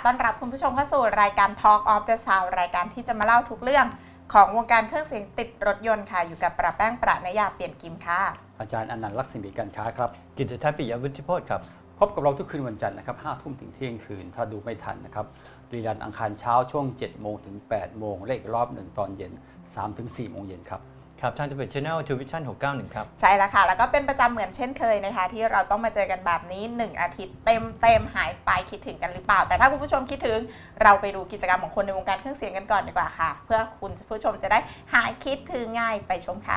ต้อนรับคุณผู้ชมเข้าสู่รายการ Talk of the Sound รายการที่จะมาเล่าทุกเรื่องของวงการเครื่องเสียงติดรถยนต์ค่ะอยู่กับประแป้งประนยาเปลี่ยนกิมค่ะอาจารย์อนันต์ลักษมีการค้าครับกิตติทัศน์ปิยวุฒิโพธิ์ครับพบกับเราทุกคืนวันจันทร์นะครับ5 ทุ่มถึงเที่ยงคืนถ้าดูไม่ทันนะครับรีรันอังคารเช้าช่วง7 โมงถึง8 โมงเลขรอบ1ตอนเย็น3 ถึง 4 โมงเย็นครับครับทางจะเป็น Channel Television 691ครับใช่แล้วค่ะแล้วก็เป็นประจำเหมือนเช่นเคยนะคะที่เราต้องมาเจอกันแบบนี้1อาทิตย์เต็มหายไปคิดถึงกันหรือเปล่าแต่ถ้าคุณผู้ชมคิดถึงเราไปดูกิจกรรมของคนในวงการเครื่องเสียงกันก่อนดีกว่าค่ะเพื่อคุณผู้ชมจะได้หายคิดถึงง่ายไปชมค่ะ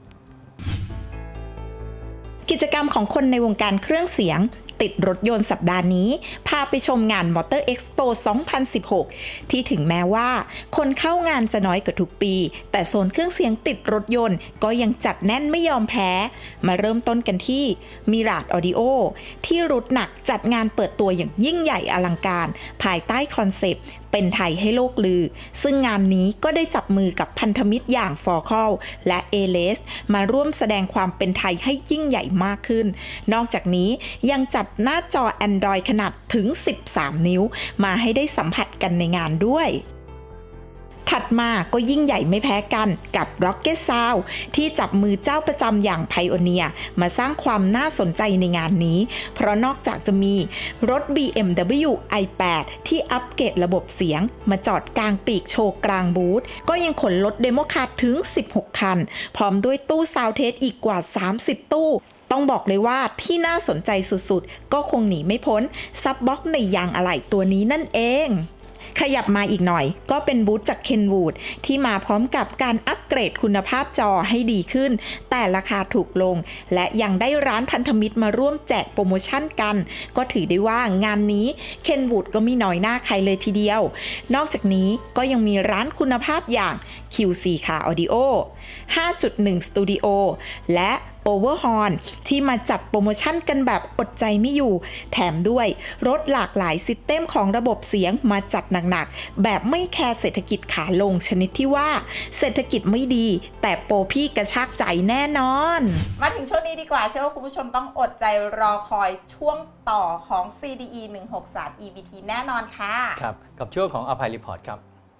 กิจกรรมของคนในวงการเครื่องเสียงติดรถยนต์สัปดาห์นี้พาไปชมงาน Motor Expo 2016 ที่ถึงแม้ว่าคนเข้างานจะน้อยกว่าทุกปีแต่โซนเครื่องเสียงติดรถยนต์ก็ยังจัดแน่นไม่ยอมแพ้มาเริ่มต้นกันที่มิราดออดิโอที่รุดหนักจัดงานเปิดตัวอย่างยิ่งใหญ่อลังการภายใต้คอนเซปต์เป็นไทยให้โลกลือซึ่งงานนี้ก็ได้จับมือกับพันธมิตรอย่างฟอร์คอลและเอเลสมาร่วมแสดงความเป็นไทยให้ยิ่งใหญ่มากขึ้นนอกจากนี้ยังจัดหน้าจอ Android ขนาดถึง13 นิ้วมาให้ได้สัมผัสกันในงานด้วยถัดมาก็ยิ่งใหญ่ไม่แพ้กันกับ Rocket Sound ที่จับมือเจ้าประจำอย่าง Pioneer มาสร้างความน่าสนใจในงานนี้เพราะนอกจากจะมีรถ BMW i8 ที่อัปเกรดระบบเสียงมาจอดกลางปีกโชว์กลางบูธก็ยังขนรถเดโมคาร์ถึง16 คันพร้อมด้วยตู้ซาวด์เทสอีกกว่า30 ตู้ต้องบอกเลยว่าที่น่าสนใจสุดๆก็คงหนีไม่พ้นซับบ็อกในยางอะไหล่ตัวนี้นั่นเองขยับมาอีกหน่อยก็เป็นบูธจากเคนวูดที่มาพร้อมกับการอัปเกรดคุณภาพจอให้ดีขึ้นแต่ราคาถูกลงและยังได้ร้านพันธมิตรมาร่วมแจกโปรโมชั่นกันก็ถือได้ว่างานนี้เคนวูดก็ไม่น้อยหน้าใครเลยทีเดียวนอกจากนี้ก็ยังมีร้านคุณภาพอย่าง QC Car Audio 5.1 Studio และOverhorn ที่มาจัดโปรโมชั่นกันแบบอดใจไม่อยู่แถมด้วยรถหลากหลายซิสเต็มของระบบเสียงมาจัดหนักๆแบบไม่แคร์เศรษฐกิจขาลงชนิดที่ว่าเศรษฐกิจไม่ดีแต่โปรพี่กระชากใจแน่นอนมาถึงช่วงนี้ดีกว่าเชื่อว่าคุณผู้ชมต้องอดใจรอคอยช่วงต่อของ CDE 163 EBT แน่นอนค่ะครับกับช่วงของ Alpine Report ครับ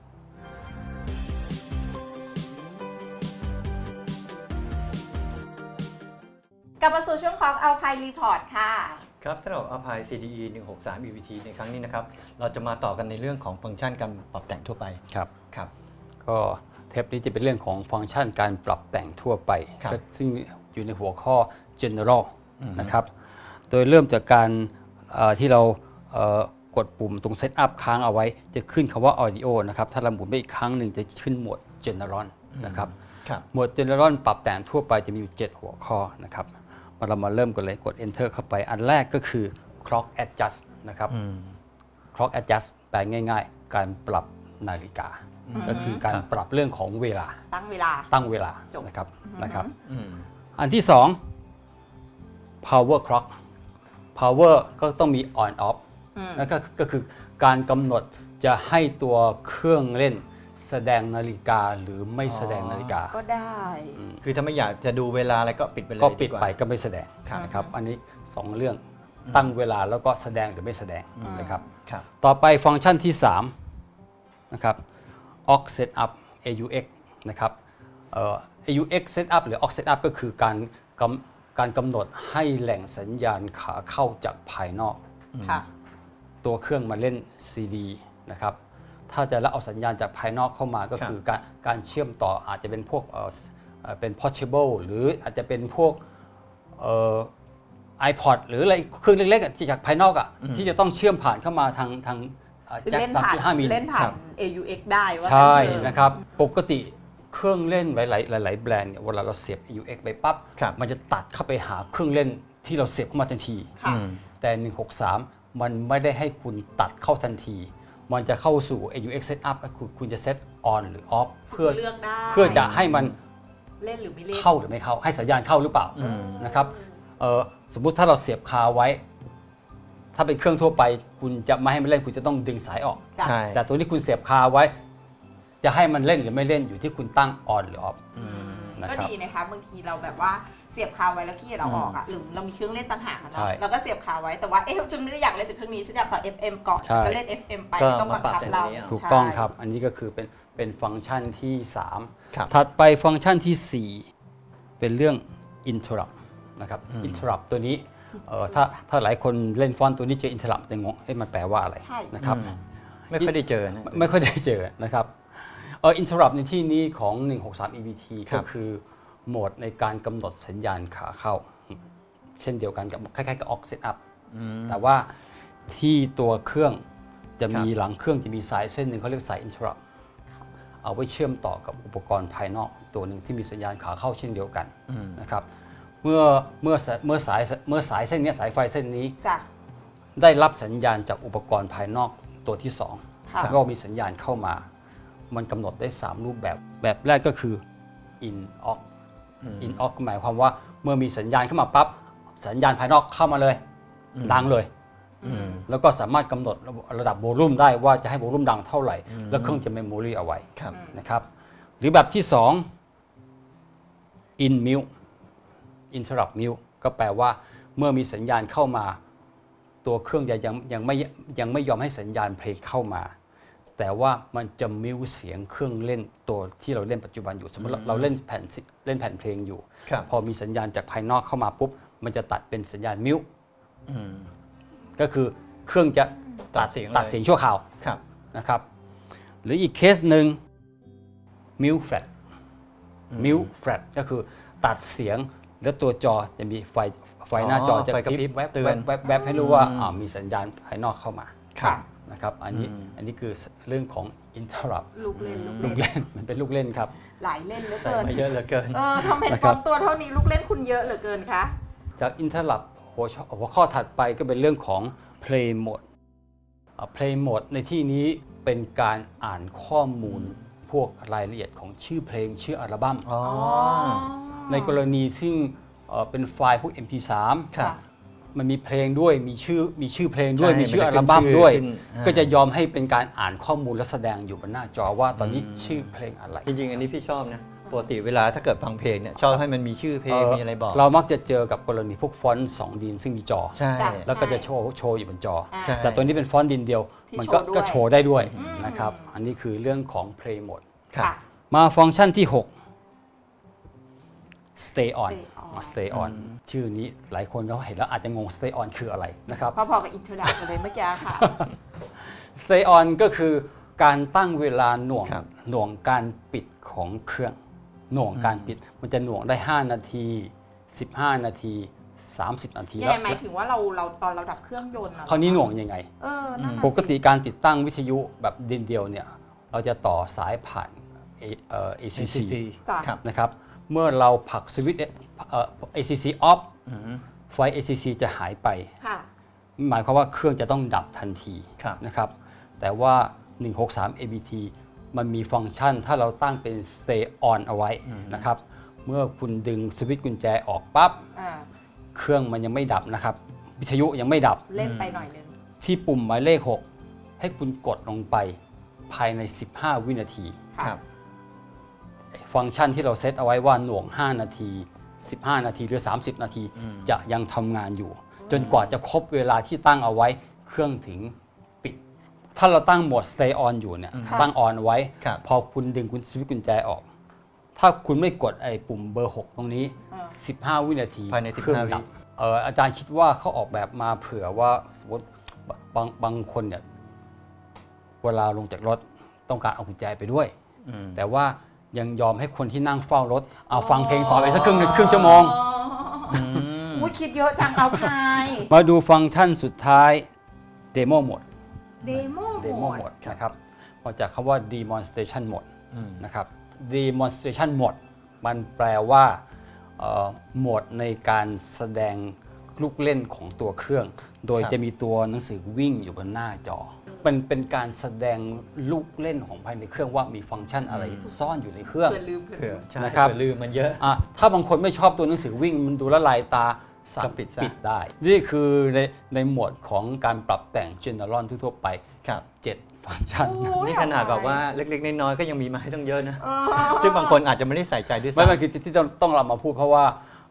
กลับมาสู่ช่วงของ Alpine Report ค่ะครับสำหรับ Alpine CDE 163 EBT ในครั้งนี้นะครับเราจะมาต่อกันในเรื่องของฟังก์ชันการปรับแต่งทั่วไปครับก็เทปนี้จะเป็นเรื่องของฟังก์ชันการปรับแต่งทั่วไปซึ่งอยู่ในหัวข้อ General นะครับโดยเริ่มจากการที่เรากดปุ่มตรง Setup ค้างเอาไว้จะขึ้นคำว่า Audio นะครับถ้าเราหมุนไปอีกครั้งหนึ่งจะขึ้นหมวด General นะครับหมวด General ปรับแต่งทั่วไปจะมีอยู่7หัวข้อนะครับเรามาเริ่มกันเลยกด Enter เข้าไปอันแรกก็คือ Clock Adjust นะครับ Clock Adjust แปลง่ายๆการปรับนาฬิกาก็คือการปรับเรื่องของเวลาตั้งเวลานะครับอันที่2 Power Clock Power ก็ต้องมี On Off แล้วก็คือการกำหนดจะให้ตัวเครื่องเล่นแสดงนาฬิกาหรือไม่แสดงนาฬิกาก็ได้คือถ้าไม่อยากจะดูเวลาอะไรก็ปิดไปเลยก็ปิดไปก็ไม่แสดงนะครับอันนี้2เรื่องตั้งเวลาแล้วก็แสดงหรือไม่แสดงนะครับต่อไปฟังก์ชันที่3นะครับ aux setup AUX นะครับAUX setup หรือ aux setup ก็คือการกำหนดให้แหล่งสัญญาณขาเข้าจากภายนอกตัวเครื่องมาเล่น CD นะครับถ้าจะรับเอาสัญญาณจากภายนอกเข้ามาก็คือการเชื่อมต่ออาจจะเป็นพวกเป็น portable หรืออาจจะเป็นพวกiPod หรืออะไรเครื่องเล็กๆที่จากภายนอกที่จะต้องเชื่อมผ่านเข้ามาทางแจ็ค 3.5 มิลเล่นผ่าน AUX ได้ว่าใช่นะครับปกติเครื่องเล่นหลายแบรนด์เนี่ยเวลาเราเสียบ AUX ไปปั๊บมันจะตัดเข้าไปหาเครื่องเล่นที่เราเสียบเข้ามาทันทีแต่163มันไม่ได้ให้คุณตัดเข้าทันทีมันจะเข้าสู่ AUX setup คุณจะเซต on หรือ off เพื่อจะให้มันเล่นหรือไม่เล่นเข้าหรือไม่เข้าให้สัญญาณเข้าหรือเปล่านะครับสมมุติถ้าเราเสียบคาไว้ถ้าเป็นเครื่องทั่วไปคุณจะไม่ให้มันเล่นคุณจะต้องดึงสายออกแต่ตัวนี้คุณเสียบคาไว้จะให้มันเล่นหรือไม่เล่นอยู่ที่คุณตั้ง on หรือ off ก็ดีนะคะบางทีเราแบบว่าเสียบคาไว้แล้วขี้เราออกหรือเรามีเครื่องเล่นต่างหากเนาะใช่เราก็เสียบคาไว้แต่ว่าฉันไม่ได้อยากเล่นจากเครื่องนี้ฉันอยากฟัง FM ก่อนใช่ก็เล่น FM ไปก็ไม่ต้องบังคับเรามาปรับแต่ในนี้ถูกต้องครับอันนี้ก็คือเป็นฟังก์ชันที่ครับ 3 ถัดไปฟังก์ชันที่ 4 เป็นเรื่อง interrupt นะครับ interrupt ตัวนี้ถ้าหลายคนเล่นฟอนต์ตัวนี้เจอ interrupt จะงงมันแปลว่าอะไรใช่นะครับไม่ค่อยได้เจอนะไม่ค่อยได้เจอนะครับinterrupt ในที่นี้ของ 163 EBT ครัก็บคือโหมดในการกำหนดสัญญาณขาเข้า เช่นเดียวกันกับคล้ายๆกับ aux setup แต่ว่าที่ตัวเครื่องจะมีหลังเครื่องจะมีสายเส้นหนึ่งเขาเรียกสาย interrupt เอาไว้เชื่อมต่อกับอุปกรณ์ภายนอกตัวหนึ่งที่มีสัญญาณขาเข้าเช่นเดียวกันนะครับเมื่อสายเส้นนี้สายไฟเส้นนี้จ้ะได้รับสัญญาณจากอุปกรณ์ภายนอกตัวที่ค่ะ 2ก็มีสัญญาณเข้ามา มันกำหนดได้ 3 รูปแบบ แบบแรกก็คือ in aux in aux หมายความว่าเมื่อมีสัญญาณเข้ามาปั๊บสัญญาณภายนอกเข้ามาเลยดังเลย แล้วก็สามารถกำหนดระดับโวลูมได้ว่าจะให้โวลูมดังเท่าไหร่ แล้วเครื่องจะเมมโมรีเอาไว้ครับนะครับหรือแบบที่ 2 in mute interrupt mute ก็แปลว่าเมื่อมีสัญญาณเข้ามาตัวเครื่องยังไม่ยอมให้สัญญาณเพลงเข้ามา แต่ว่ามันจะมิวเสียงเครื่องเล่นตัวที่เราเล่นปัจจุบันอยู่สมมติเราเล่นแผ่นเพลงอยู่ครับพอมีสัญญาณจากภายนอกเข้ามาปุ๊บมันจะตัดเป็นสัญญาณมิวก็คือเครื่องจะตัดเสียงชั่วคราวครับนะครับหรืออีกเคสหนึ่ง mute flat mute flat ก็คือตัดเสียงแล้วตัวจอจะมีไฟหน้าจอจะไฟกระพริบแวบเตือนแวบให้รู้ว่ามีสัญญาณภายนอกเข้ามาครับนะครับอันนี้คือเรื่องของ interrupt ลูกเล่นลูกเล่นมันเป็นลูกเล่นครับหลายเล่นเหลือใส่เกินมาเยอะเหลือเกินทำเห็นฟอนต์ตัวเท่านี้ลูกเล่นคุณเยอะเหลือเกินคะจาก interrupt หัวข้อถัดไปก็เป็นเรื่องของ play mode play mode ในที่นี้เป็นการอ่านข้อมูลพวกรายละเอียดของชื่อเพลงชื่ออัลบั้มอ๋อในกรณีซึ่งเป็นไฟล์พวก MP3 ครับมันมีเพลงด้วยมีชื่อเพลงด้วยใช่มีชื่อมัอันจะลบั้มขึ้นชื่อด้วยขึ้นก็จะยอมให้เป็นการอ่านข้อมูลและแสดงอยู่บนหน้าจอว่าตอนนี้ชื่อเพลงอะไรจริงๆ อันนี้พี่ชอบนะปกติเวลาถ้าเกิดฟังเพลงเนี่ยชอบให้มันมีชื่อเพลงมีอะไรบอกเรามักจะเจอกับกรณีพวกฟอนต์2 ดินซึ่งมีจอใช่จ้ะแล้วก็จะโชว์อยู่บนจอใช่แต่ตัวนี้เป็นฟอนต์ดินเดียวที่มันโชว์ด้วยก็โชว์ได้ด้วยนะครับอันนี้คือเรื่องของ play mode ครับมาฟังก์ชันที่ 6 stay on stay on ชื่อนี้หลายคนก็เห็นแล้วอาจจะงง stay on คืออะไรนะครับพอๆกับอินเทอร์ดักเลยเมื่อกี้ค่ะ stay on ก็คือการตั้งเวลาหน่วงครับหน่วงการปิดของเครื่องหน่วงการปิดมันจะหน่วงได้ 5 นาที 15 นาที 30 นาทียังไงหมายถึงว่าเราตอนเราดับเครื่องยนต์อะคราวนี้หน่วงยังไงนั่นน่ะปกติการติดตั้งวิทยุแบบดินเดียวเนี่ยเราจะต่อสายผ่านACC จ้ะครับนะครับเมื่อเราผลักสวิตช์ACC off ไฟ ACC จะหายไปค่ะหมายความว่าเครื่องจะต้องดับทันทีครับนะครับแต่ว่า 163 ABT มันมีฟังก์ชันถ้าเราตั้งเป็น stay on เอาไว้นะครับเมื่อคุณดึงสวิตช์กุญแจออกปั๊บ เครื่องมันยังไม่ดับนะครับวิทยุยังไม่ดับเล่นไปหน่อยนึงที่ปุ่มหมายเลข 6 ให้คุณกดลงไปภายใน 15 วินาทีครับฟังก์ชันที่เราเซตเอาไว้ว่าหน่วง 5 นาที 15 นาทีหรือ 30 นาที จะยังทำงานอยู่ จนกว่าจะครบเวลาที่ตั้งเอาไว้เครื่องถึงปิด ถ้าเราตั้งโหมด stay on อยู่เนี่ยตั้ง on ไว้ครับพอคุณดึงคุณสวิตช์กุญแจออก ถ้าคุณไม่กดไอ้ปุ่มเบอร์ 6 ตรงนี้ 15 วินาทีภายในเครื่อง 15 วิดับอาจารย์คิดว่าเขาออกแบบมาเผื่อว่าสมมติบางคนเนี่ยเวลาลงจากรถต้องการเอากุญแจไปด้วย แต่ว่ายังยอมให้คนที่นั่งเฝ้ารถเอาฟังเพลงต่อไปสักครึ่งชั่วโมงอุ้ยคิดเยอะจังเอาพายมาดูฟังก์ชันสุดท้าย Demo Mode เดโม Demo Mode นะครับมาจากคำว่า Demonstration Mode นะครับ Demonstration Mode มันแปลว่าโหมดในการแสดงลูกเล่นของตัวเครื่อง โดยครับจะมีตัวหนังสือวิ่งอยู่บนหน้าจอ มันเป็นการแสดงลูกเล่นของภายในเครื่องว่ามีฟังก์ชันอะไรซ่อนอยู่ในเครื่องเผื่อลืมเผื่อใช่นะครับเผื่อลืมมันเยอะถ้าบางคนไม่ชอบตัวหนังสือวิ่งมันดูละลายตาสั่งก็ปิดซะปิดได้ นี่คือในหมวดของการปรับแต่ง General ทั่วๆไปครับ 7 ฟังก์ชันนี่ขนาดแบบว่าเล็กๆน้อยๆก็ยังมีมาให้ต้องเยอะนะ ซึ่งบางคนอาจจะไม่ได้ใส่ใจด้วยซ้ำไม่คือที่ต้องเรามาพูดเพราะว่า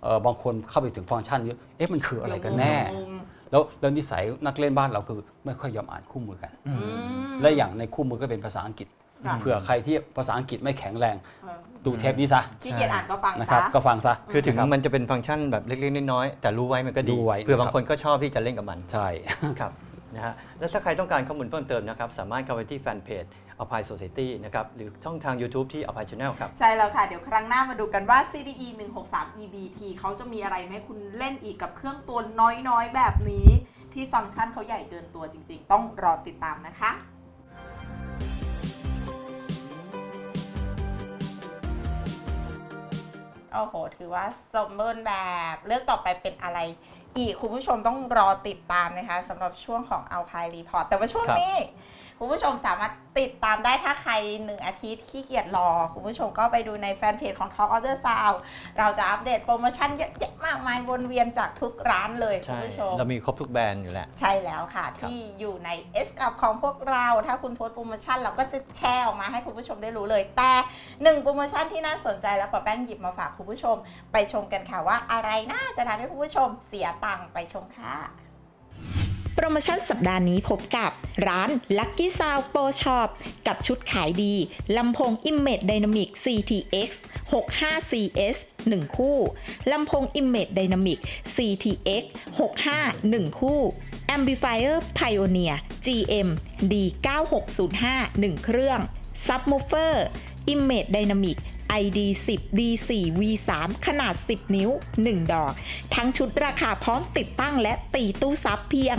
บางคนเข้าไปถึงฟังก์ชันนี้มันคืออะไรกันแน่แล้วนิสัยนักเล่นบ้านเราคือไม่ค่อยยอมอ่านคู่มือกันและอย่างในคู่มือก็เป็นภาษาอังกฤษเผื่อใครที่ภาษาอังกฤษไม่แข็งแรงดูเทปนี้ซะขี้เกียจอ่านก็ฟังนะครับซะก็ฟังซะคือถึงมันจะเป็นฟังก์ชันแบบเล็กๆน้อยๆแต่รู้ไว้มันก็ดีเผื่อบางคนก็ชอบที่จะเล่นกับมันใช่ครับนะฮะแล้วถ้าใครต้องการข้อมูลเพิ่มเติมนะครับสามารถเข้าไปที่แฟนเพจ Alpine Society นะครับหรือช่องทาง YouTube ที่ Alpine Channel ครับใช่แล้วค่ะเดี๋ยวครั้งหน้ามาดูกันว่า CDE 163 EBT เขาจะมีอะไรให้คุณเล่นอีกกับเครื่องตัวน้อยๆแบบนี้ที่ฟังก์ชันเขาใหญ่เกินตัวจริงๆต้องรอติดตามนะคะโอ้โหถือว่าสมบูรณ์แบบเลือกต่อไปเป็นอะไรอีกคุณผู้ชมต้องรอติดตามนะคะสำหรับช่วงของ Alpine Report แต่ว่าช่วงนี้คุณผู้ชมสามารถติดตามได้ถ้าใคร1 อาทิตย์ขี้เกียจรอคุณผู้ชมก็ไปดูในแฟนเพจของ Talk of the Sound เราจะอัปเดตโปรโมชั่นเยอะแยะมากมายวนเวียนจากทุกร้านเลยคุณผู้ชมเรามีครบทุกแบรนด์อยู่แล้วใช่แล้วค่ะที่อยู่ใน S กับของพวกเราถ้าคุณโพสต์โปรโมชั่นเราก็จะแชร์ออกมาให้คุณผู้ชมได้รู้เลยแต่1โปรโมชั่นที่น่าสนใจแล้วป้าแป้งหยิบมาฝากคุณผู้ชมไปชมกันค่ะว่าอะไรน่าจะทำให้คุณผู้ชมเสียตังค์ไปชมค่ะโปรโมชั่นสัปดาห์นี้พบกับร้าน Lucky Sound Pro Shop กับชุดขายดีลำโพง Image Dynamic CTX 65 CS 1 คู่ลำโพง Image Dynamic CTX 65 1 คู่ Amplifier Pioneer GM D9605 1 เครื่อง Subwoofer Image Dynamic ID10 D4 V3 ขนาด10 นิ้ว 1 ดอกทั้งชุดราคาพร้อมติดตั้งและตีตู้ซับเพียง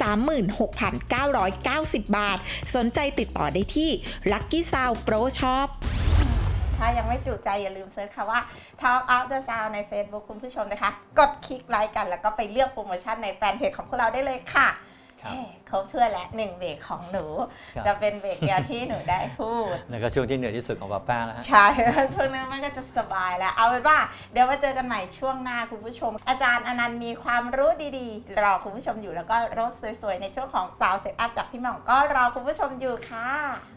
36,990 บาทสนใจติดต่อได้ที่ Lucky Sound Pro Shop ถ้ายังไม่จุใจอย่าลืมเซิร์ชค่ะว่า Talk of the Sound ใน Facebook คุณผู้ชมนะคะกดคลิกไลค์กันแล้วก็ไปเลือกโปรโมชั่นในแฟนเพจของพวกเราได้เลยค่ะครบถ้วนและ1เบรกของหนูจะเป็นเบรกเดียวที่หนูได้พูดแล้วก็ช่วงที่เหนื่อยที่สุดของป้าแป้งแล้วใช่ช่วงนึงมันก็จะสบายแล้วเอาเป็นว่าเดี๋ยวมาเจอกันใหม่ช่วงหน้าคุณผู้ชมอาจารย์อนันต์มีความรู้ดีๆรอคุณผู้ชมอยู่แล้วก็รถสวยๆในช่วงของ Sound Setup จากพี่หม่องก็รอคุณผู้ชมอยู่ค่ะ